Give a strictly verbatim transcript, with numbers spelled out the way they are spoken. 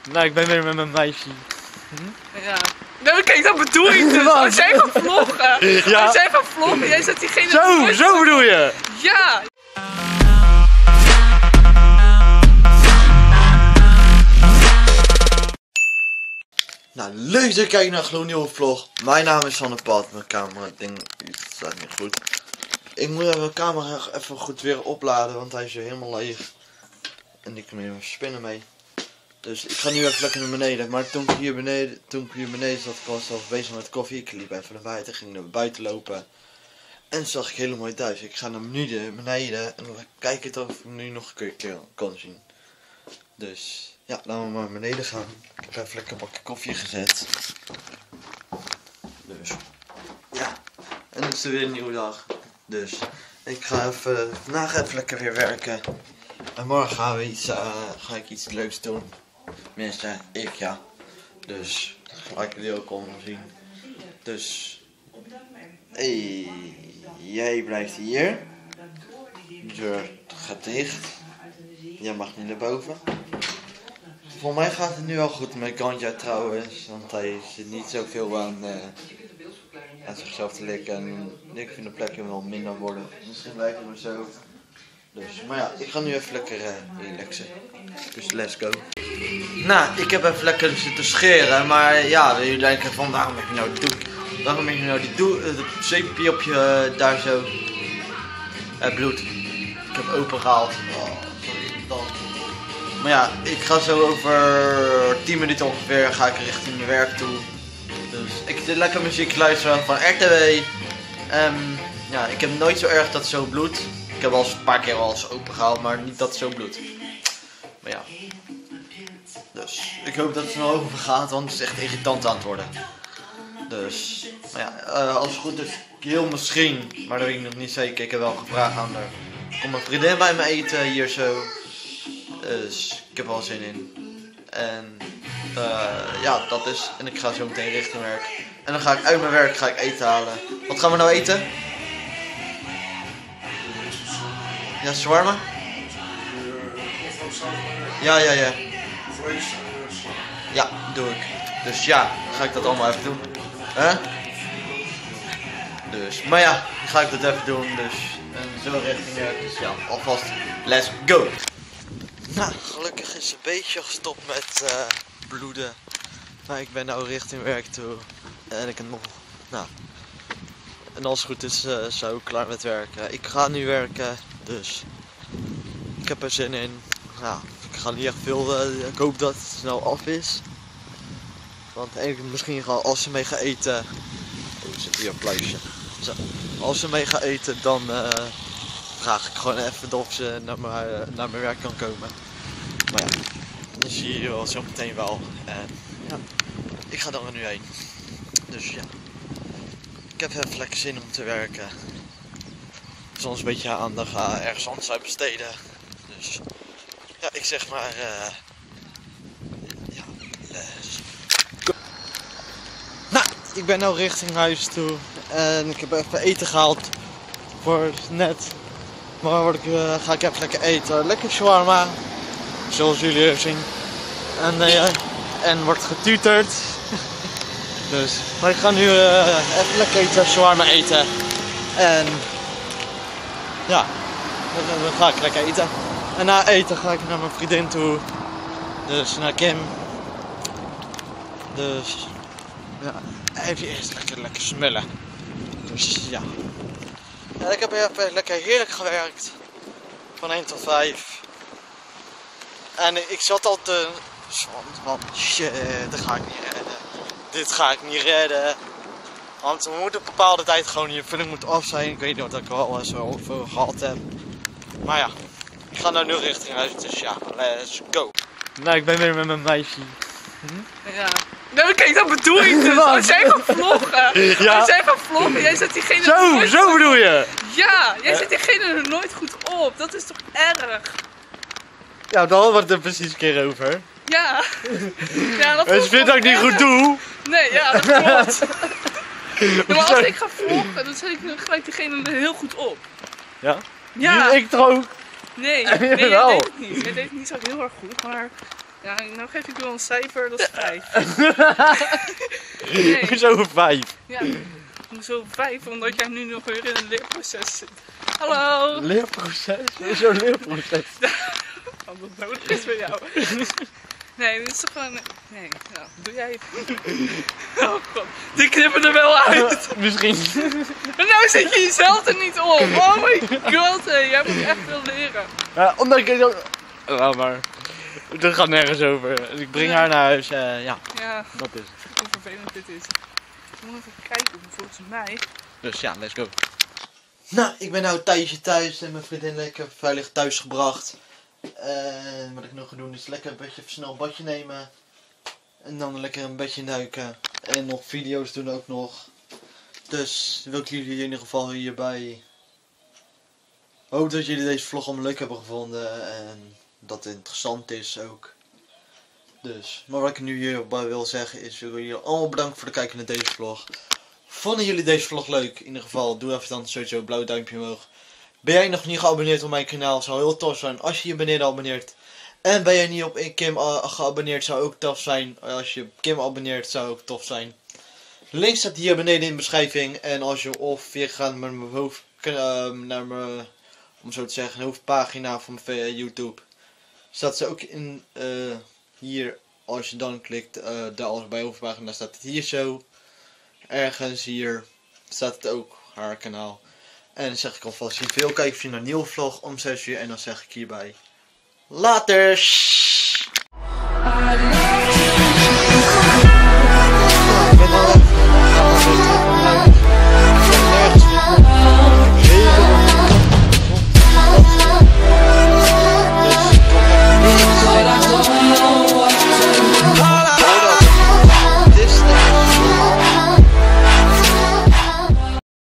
Nou, ik ben weer met mijn meisje. Hm? Ja. Nou, kijk, dat bedoel ik dus. Als jij gaat vloggen, ja. Als jij gaat vloggen, jij zet diegene... Zo, zo bedoel je? Ja. Nou, leuk dat je kijkt naar een gloednieuwe vlog. Mijn naam is Sanne Pat. Mijn camera ding staat niet goed. Ik moet mijn camera even goed weer opladen, want hij is weer helemaal leeg. En ik kan hier spinnen mee. Dus ik ga nu even lekker naar beneden. Maar toen ik hier beneden, toen ik hier beneden zat, was ik al bezig met koffie. Ik liep even naar buiten, ging naar buiten lopen. En zag ik helemaal mooi thuis. Ik ga naar beneden, beneden en dan kijk ik of ik nu nog een keer kan zien. Dus ja, laten we maar naar beneden gaan. Ik heb even lekker een bakje koffie gezet. Dus ja, en het is weer een nieuwe dag. Dus ik ga even, vandaag even lekker weer werken. En morgen gaan we iets, uh, ga ik iets leuks doen. Tenminste, ik ja. Dus ga ik jullie ook allemaal zien. Dus hey, jij blijft hier. De deur gaat dicht. Jij mag niet naar boven. Voor mij gaat het nu wel goed met Ganja trouwens. Want hij zit niet zoveel aan, uh, aan zichzelf te likken. En ik vind de plekje wel minder worden. Misschien blijft het maar zo. Dus, maar ja, ik ga nu even lekker uh, relaxen. Dus let's go. Nou, ik heb even lekker zitten scheren. Maar ja, jullie denken van waarom heb je nou die doek? Waarom heb je nou die doek? Het zeepje op je uh, daar zo. Uh, bloed. Ik heb open gehaald. Oh, sorry, dan. Maar ja, ik ga zo over tien minuten ongeveer ga ik richting mijn werk toe. Dus ik zit lekker muziek luisteren van R T W. Um, ja, ik heb nooit zo erg dat het zo bloedt. Ik heb al eens een paar keer al eens open gehaald, maar niet dat het zo bloedt. Maar ja. Dus ik hoop dat het snel over gaat, want het is echt irritant aan het worden. Dus, maar ja, uh, als het goed is, heel misschien, maar dat weet ik nog niet zeker. Ik heb wel gevraagd aan haar. Kom mijn vriendin bij me eten hier zo. Dus ik heb er wel zin in. En uh, ja, dat is. En ik ga zo meteen richting werk. En dan ga ik uit mijn werk ga ik eten halen. Wat gaan we nou eten? Ja, shawarma? Ja, ja, ja. Ja, doe ik. Dus ja, dan ga ik dat allemaal even doen. Huh? Dus, maar ja, dan ga ik dat even doen. Dus, en zo richting werk. Dus ja, alvast, let's go! Nou, gelukkig is het een beetje gestopt met uh, bloeden. Maar ik ben nou richting werk toe. En ik heb nog, nou. En als het goed is, uh, zo klaar met werken. Ik ga nu werken, dus ik heb er zin in. Nou, ik ga niet echt veel, uh, ik hoop dat het snel af is. Want eigenlijk misschien gaan, als ze mee gaan eten. Oh, er zit hier een pluisje. Zo. Als ze mee gaan eten, dan uh, vraag ik gewoon even of ze naar mijn, uh, naar mijn werk kan komen. Maar ja, dan zie je wel zo meteen wel. En ja, ik ga dan er nu heen. Dus ja, ik heb even lekker zin om te werken. Soms een beetje aandacht uh, ergens anders uit besteden. Dus ja, ik zeg maar, uh, ja, let's go. Nou, ik ben nu richting huis toe. En ik heb even eten gehaald voor net. Maar word ik, uh, ga ik even lekker eten. Lekker shawarma. Zoals jullie zien. En, uh, en wordt getuterd. Dus. Maar ik ga nu uh, even lekker eten, shawarma eten. En ja, dan, dan ga ik lekker eten. En na eten ga ik naar mijn vriendin toe. Dus naar Kim. Dus ja, even eerst lekker, lekker smullen. Dus ja. Ja, ik heb even lekker heerlijk gewerkt. Van één tot vijf. En ik zat al te... Van shit, dat ga ik niet redden. Dit ga ik niet redden. Want we moeten op een bepaalde tijd gewoon hier vulling moet af zijn. Ik weet niet wat ik al zo veel gehad heb. Maar ja, ik ga nou nu richting huis. Dus ja, let's go. Nou, ik ben weer met mijn meisje. Hm? Ja. Nou, kijk, dat bedoel ik dus. Als jij gaat vloggen, ja. Als jij gaat vloggen, jij zet diegene... Zo, zo bedoel je? Ja, jij zet diegene er nooit goed op. Dat is toch erg? Ja, dan wordt het er precies een keer over. Ja. Ja, dat dus je vindt dat ik niet goed doe? Nee, ja, dat klopt. Ja, maar als ik ga vloggen, dan zet ik gelijk diegene er heel goed op. Ja? Ja. Ik toch ook? Nee, nee, jij deed het niet. Jij deed het niet zo heel erg goed, maar Ja, nou geef ik wel een cijfer, dat is vijf. Nee. Hoezo vijf? Ja, hoezo vijf? Omdat jij nu nog weer in een leerproces zit. Hallo! Leerproces? Hoezo leerproces? Want dat nodig is bij jou. Nee, dit is toch gewoon... Nee, nou, doe jij het. Oh god, die knippen er wel uit. Misschien. Maar nou zet je jezelf er niet op. Oh my god, hé, jij moet echt veel leren. Ja, omdat ik... Laat maar. Dat gaat nergens over. Dus ik breng Ja. haar naar huis. Uh, ja, Ja, dat is het. hoe vervelend dit is. Ik moet even kijken, volgens mij... Dus ja, let's go. Nou, ik ben nou een tijdje thuis en mijn vriendin lekker veilig thuis gebracht. En wat ik nog ga doen is lekker een beetje snel een badje nemen. En dan lekker een beetje duiken. En nog video's doen ook nog. Dus wil ik jullie in ieder geval hierbij. Hoop dat jullie deze vlog allemaal leuk hebben gevonden. En dat het interessant is ook. Dus, maar wat ik nu hierbij wil zeggen is, wil jullie allemaal bedanken voor het kijken naar deze vlog. Vonden jullie deze vlog leuk? In ieder geval, doe even dan sowieso een blauw duimpje omhoog. Ben jij nog niet geabonneerd op mijn kanaal? Zou heel tof zijn als je je beneden abonneert. En ben jij niet op Kim uh, geabonneerd? Zou ook tof zijn. Als je Kim abonneert, zou ook tof zijn. De link staat hier beneden in de beschrijving. En als je of weer gaat naar mijn hoofd, uh, naar mijn, om zo te zeggen, hoofdpagina van YouTube. Staat ze ook in uh, hier. Als je dan klikt, uh, daar als bij hoofdpagina staat het hier zo. Ergens hier staat het ook, haar kanaal. En dan zeg ik alvast, je veel kijken naar een nieuwe vlog om zes uur. En dan zeg ik hierbij, laters!